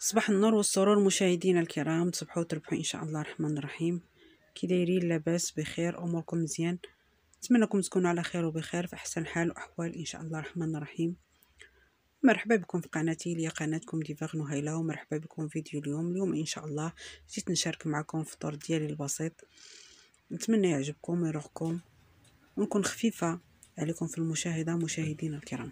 صباح النور والسرور مشاهدينا الكرام، تصبحوا وتربحوا ان شاء الله الرحمن الرحيم. كي دايرين؟ لاباس بخير؟ اموركم مزيان؟ نتمنىكم تكونوا على خير وبخير في احسن حال واحوال ان شاء الله الرحمن الرحيم. مرحبا بكم في قناتي اللي هي قناتكم ديفاغ نهيله، ومرحبا بكم في فيديو اليوم ان شاء الله جيت نشارك معكم الفطور ديالي البسيط. نتمنى يعجبكم ويروحكم ونكون خفيفه عليكم في المشاهده مشاهدينا الكرام.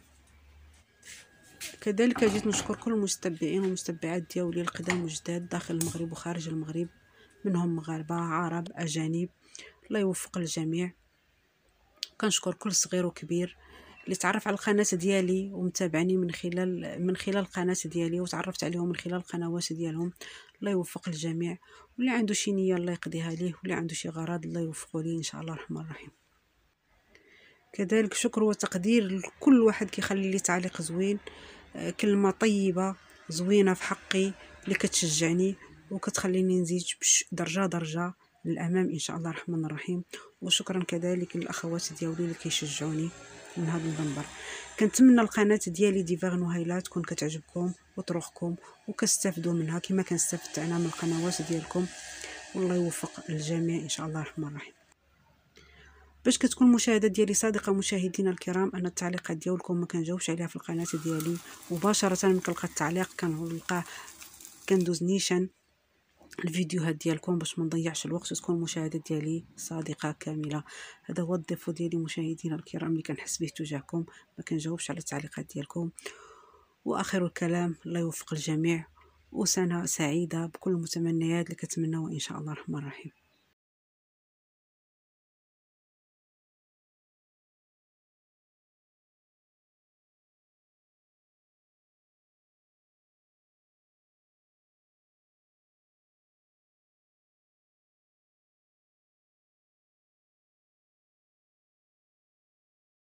كذلك جيت نشكر كل المتتبعين والمتتبعات ديالي القدام والجداد داخل المغرب وخارج المغرب، منهم مغاربه عرب اجانب، الله يوفق الجميع. كنشكر كل صغير وكبير اللي تعرف على القناه ديالي ومتابعني من خلال القناه ديالي، وتعرفت عليهم من خلال القنوات ديالهم. الله يوفق الجميع، واللي عنده شي نيه الله يقضيها ليه، واللي عنده شي غرض الله يوفقه ليه ان شاء الله الرحمن الرحيم. كذلك شكر وتقدير لكل واحد كيخلي لي تعليق زوين، كلمه طيبه زوينه في حقي اللي كتشجعني وكتخليني نزيد درجه درجه للامام ان شاء الله الرحمن الرحيم. وشكرا كذلك للاخوات ديالي اللي كيشجعوني من هذا المنبر. كنتمنى القناه ديالي ديفاغ نهيله تكون كتعجبكم وتروحكم وكتستافدوا منها كما كنستافد انا من القنوات ديالكم، والله يوفق الجميع ان شاء الله الرحمن الرحيم. باش كتكون المشاهده ديالي صادقه مشاهدينا الكرام، انا التعليقات ديالكم ما كنجاوبش عليها في القناه ديالي مباشره. من كنلقى التعليق كنلقاه كندوز نيشان الفيديوهات ديالكم باش ما نضيعش الوقت وتكون المشاهده ديالي صادقه كامله. هذا هو الضيف ديالي مشاهدينا الكرام اللي كنحس به تجاهكم، ما كنجاوبش على التعليقات ديالكم. واخر الكلام الله يوفق الجميع، وسنه سعيده بكل المتمنيات اللي كتمناوها ان شاء الله الرحمن الرحيم.